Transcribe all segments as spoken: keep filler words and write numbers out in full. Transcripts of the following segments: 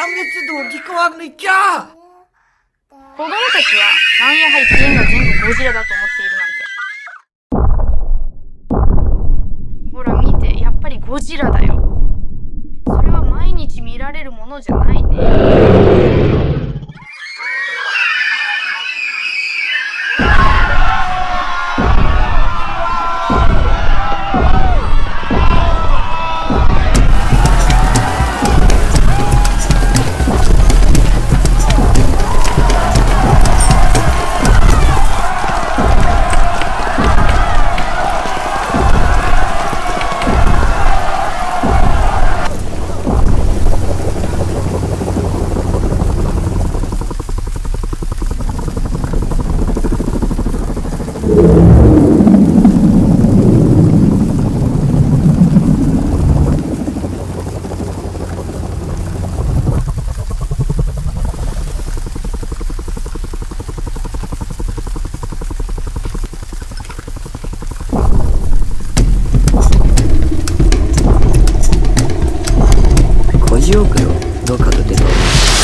아무래도 니가 왕니까! 子供たちはなんやはり全が全部ゴジラだと思っているなんて。ほら見て、やっぱりゴジラだよ。それは毎日見られるものじゃないね。 ごじおくよ、どうかと出る。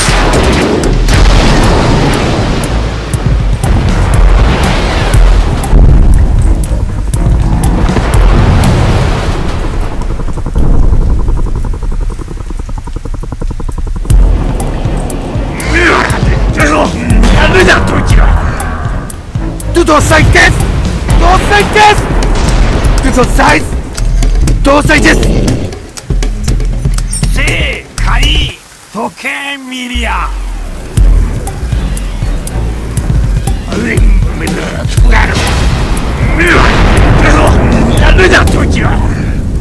Tudo sai des! Tudo sai des! Tudo sai! Tudo sai des! 正解時計ミリアウインメルトガルやるなトキは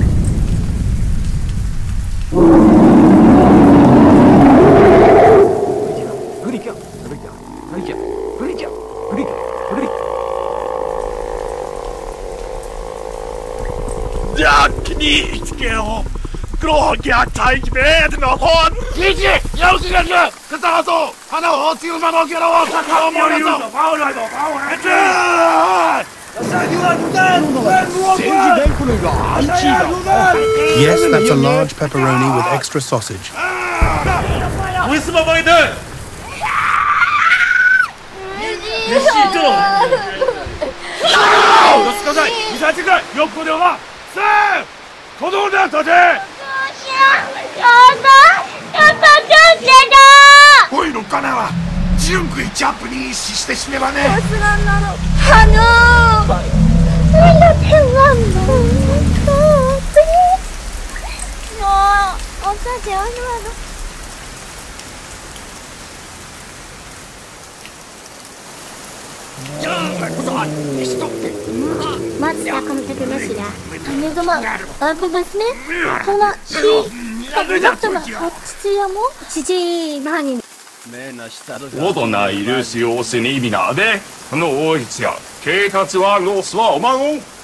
グリキャグリキャグリキャグリキャグリキャグリキャจากนี้เกลกรอกยาไทยเบสนครยี่สิบยาวสิกันเถอะกระตาโตฮานาโฮซิลมาโนเกโรสักคำมอริโอฟาวเลยฟาวเลยเจ้า Yes, that's a large pepperoni with extra sausage. 무슨 마마이들? 시죠. 여기까지 이사지가 옆구려가 쌤! 도둑을 더 돼!おいのかなは純食いジャンプにしてしめばねあのー、みんな手がんのもうおさじあるある松田監督ですが、姉様、あぶ娘、このし、僕の父親も父マニ。 我都ないるしおしにびなで、この大一や、警察はロスはおまごん。